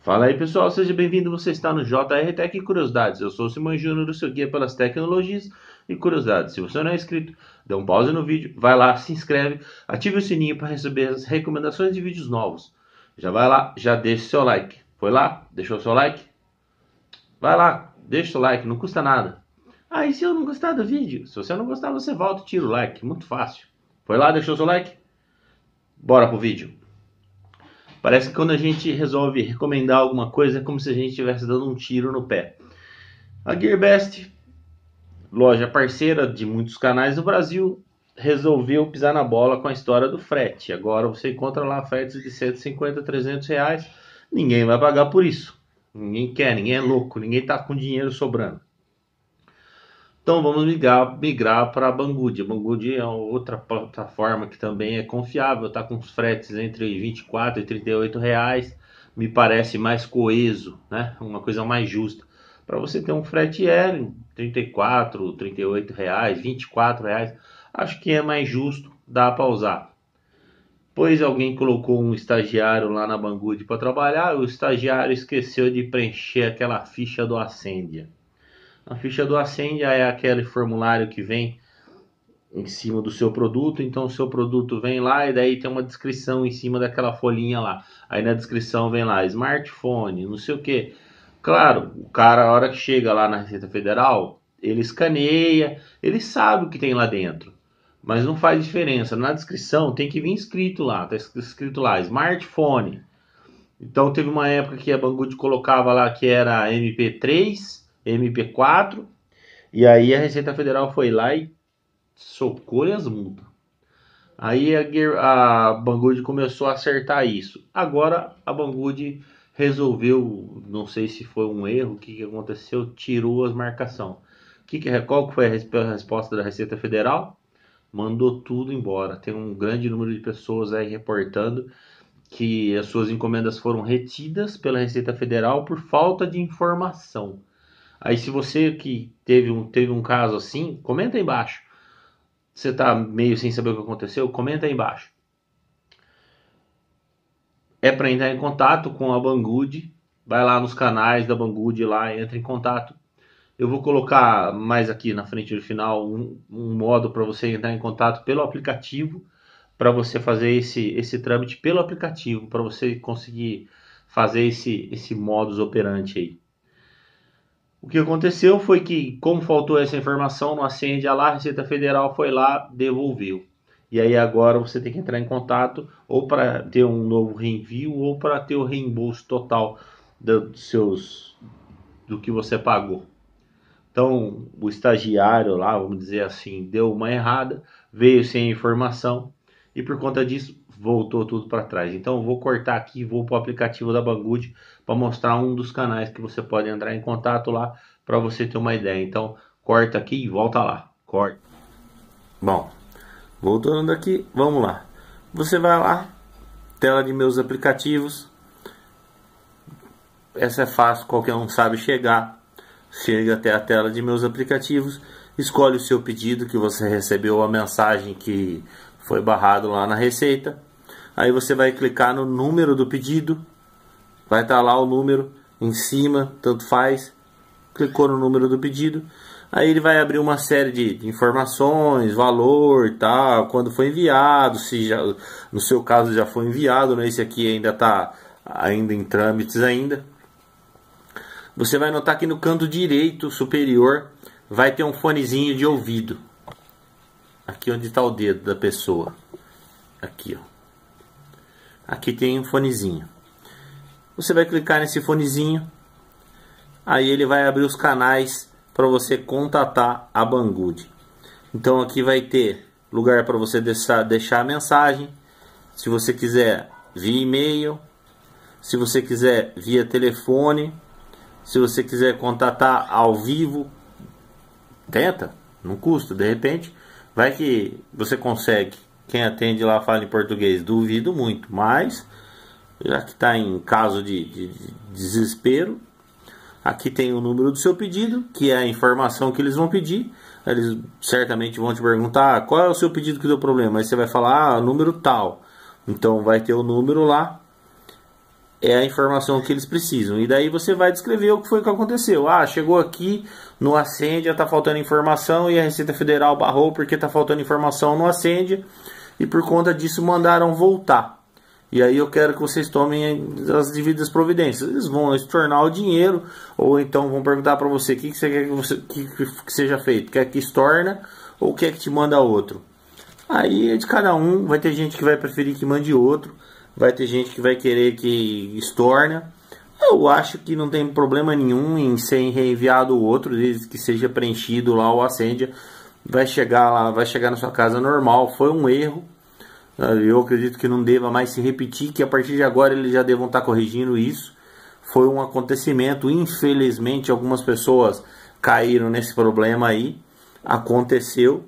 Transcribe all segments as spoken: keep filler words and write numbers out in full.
Fala aí pessoal, seja bem-vindo, você está no J R Tech Curiosidades. Eu sou o Simão Júnior, o seu guia pelas tecnologias e curiosidades. Se você não é inscrito, dê um pause no vídeo, vai lá, se inscreve, ative o sininho para receber as recomendações de vídeos novos. Já vai lá, já deixa o seu like. Foi lá? Deixou o seu like? Vai lá, deixa o seu like, não custa nada. Ah, e se eu não gostar do vídeo? Se você não gostar, você volta e tira o like, muito fácil. Foi lá, deixou o seu like? Bora pro vídeo. Parece que quando a gente resolve recomendar alguma coisa é como se a gente estivesse dando um tiro no pé. A Gearbest, loja parceira de muitos canais do Brasil, resolveu pisar na bola com a história do frete. Agora você encontra lá fretes de cento e cinquenta, trezentos reais. Ninguém vai pagar por isso. Ninguém quer, ninguém é louco, ninguém está com dinheiro sobrando. Então vamos migrar, migrar para a Banggood. A Banggood é outra plataforma que também é confiável, está com os fretes entre vinte e quatro e trinta e oito reais. Me parece mais coeso, né? Uma coisa mais justa. Para você ter um frete aéreo, trinta e quatro, trinta e oito reais, vinte e quatro reais, acho que é mais justo, dá para usar. Pois alguém colocou um estagiário lá na Banggood para trabalhar, o estagiário esqueceu de preencher aquela ficha do Ascendia. A ficha do Ascendia é aquele formulário que vem em cima do seu produto, então o seu produto vem lá e daí tem uma descrição em cima daquela folhinha lá. Aí na descrição vem lá, smartphone, não sei o que. Claro, o cara, a hora que chega lá na Receita Federal, ele escaneia, ele sabe o que tem lá dentro, mas não faz diferença. Na descrição tem que vir escrito lá, tá escrito lá, smartphone. Então teve uma época que a Banggood colocava lá que era M P três, M P quatro, e aí a Receita Federal foi lá e socou as multas. Aí a, a Banggood começou a acertar isso. Agora a Banggood resolveu, não sei se foi um erro, o que, que aconteceu, tirou as marcações. Que que, qual que foi a resposta da Receita Federal? Mandou tudo embora. Tem um grande número de pessoas aí reportando que as suas encomendas foram retidas pela Receita Federal por falta de informação. Aí se você que teve um, teve um caso assim, comenta aí embaixo. Você está meio sem saber o que aconteceu? Comenta aí embaixo. É para entrar em contato com a Banggood. Vai lá nos canais da Banggood lá, entra em contato. Eu vou colocar mais aqui na frente do final um, um modo para você entrar em contato pelo aplicativo, para você fazer esse, esse trâmite pelo aplicativo, para você conseguir fazer esse, esse modus operandi aí. O que aconteceu foi que, como faltou essa informação no Ascendia lá, a Receita Federal foi lá, devolveu. E aí agora você tem que entrar em contato ou para ter um novo reenvio ou para ter o reembolso total dos seus, do que você pagou. Então o estagiário lá, vamos dizer assim, deu uma errada, veio sem informação e por conta disso voltou tudo para trás. Então eu vou cortar aqui e vou para o aplicativo da Banggood para mostrar um dos canais que você pode entrar em contato lá para você ter uma ideia. Então corta aqui e volta lá. Corta. Bom, voltando aqui, vamos lá. Você vai lá, tela de meus aplicativos. Essa é fácil, qualquer um sabe chegar. Chega até a tela de meus aplicativos, escolhe o seu pedido que você recebeu a mensagem que foi barrado lá na Receita. Aí você vai clicar no número do pedido, vai estar lá o número em cima, tanto faz. Clicou no número do pedido, aí ele vai abrir uma série de informações, valor, tal, quando foi enviado, se já, no seu caso já foi enviado, né? Esse aqui ainda está ainda em trâmites ainda. Você vai notar que no canto direito superior vai ter um fonezinho de ouvido. Aqui onde está o dedo da pessoa. Aqui, ó. Aqui tem um fonezinho. Você vai clicar nesse fonezinho. Aí ele vai abrir os canais para você contatar a Banggood. Então aqui vai ter lugar para você deixar, deixar a mensagem. Se você quiser via e-mail. Se você quiser via telefone. Se você quiser contatar ao vivo, tenta, não custa, de repente, vai que você consegue. Quem atende lá fala em português, duvido muito, mas já que está em caso de, de, de desespero, aqui tem o número do seu pedido, que é a informação que eles vão pedir. Eles certamente vão te perguntar qual é o seu pedido que deu problema, aí você vai falar, ah, número tal. Então vai ter o número lá. é a informação que eles precisam. E daí você vai descrever o que foi que aconteceu. Ah, chegou aqui no Ascendia, tá faltando informação e a Receita Federal barrou porque tá faltando informação no Ascendia e por conta disso mandaram voltar. E aí eu quero que vocês tomem as devidas providências. Eles vão estornar o dinheiro ou então vão perguntar para você o que, que você quer que, você, que, que seja feito. Quer que estorna ou quer que te manda outro? Aí é de cada um. Vai ter gente que vai preferir que mande outro. Vai ter gente que vai querer que estorna. Eu acho que não tem problema nenhum em ser reenviado o outro, desde que seja preenchido lá o Ascendia. Vai chegar lá, vai chegar na sua casa normal. Foi um erro. Eu acredito que não deva mais se repetir, que a partir de agora eles já devam estar corrigindo isso. Foi um acontecimento, infelizmente algumas pessoas caíram nesse problema aí. Aconteceu.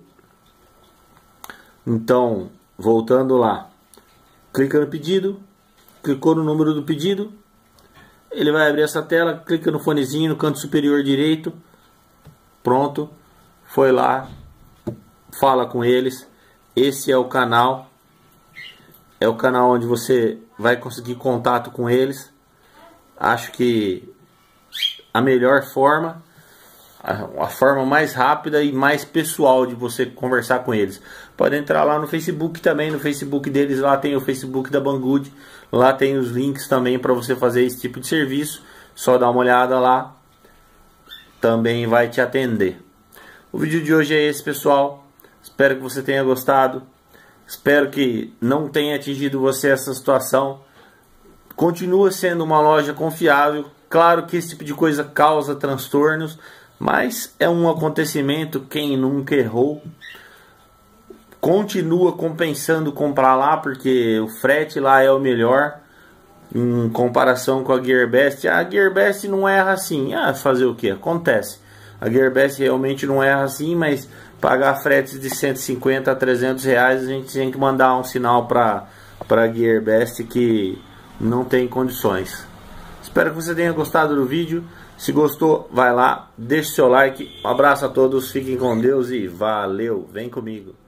Então, voltando lá. Clica no pedido, clicou no número do pedido, ele vai abrir essa tela, clica no fonezinho no canto superior direito, pronto, foi lá, fala com eles, esse é o canal, é o canal onde você vai conseguir contato com eles. Acho que a melhor forma, a forma mais rápida e mais pessoal de você conversar com eles. Pode entrar lá no Facebook também, no Facebook deles, lá tem o Facebook da Banggood, lá tem os links também para você fazer esse tipo de serviço, só dá uma olhada lá, também vai te atender. O vídeo de hoje é esse, pessoal, espero que você tenha gostado, espero que não tenha atingido você essa situação. Continua sendo uma loja confiável, claro que esse tipo de coisa causa transtornos, mas é um acontecimento, quem nunca errou. Continua compensando comprar lá, porque o frete lá é o melhor em comparação com a Gearbest. A Gearbest não erra assim. Ah, fazer o que? Acontece. A Gearbest realmente não erra assim, mas pagar fretes de cento e cinquenta a trezentos reais, a gente tem que mandar um sinal para a Gearbest que não tem condições. Espero que você tenha gostado do vídeo. Se gostou, vai lá, deixe seu like. Um abraço a todos, fiquem com Deus e valeu, vem comigo.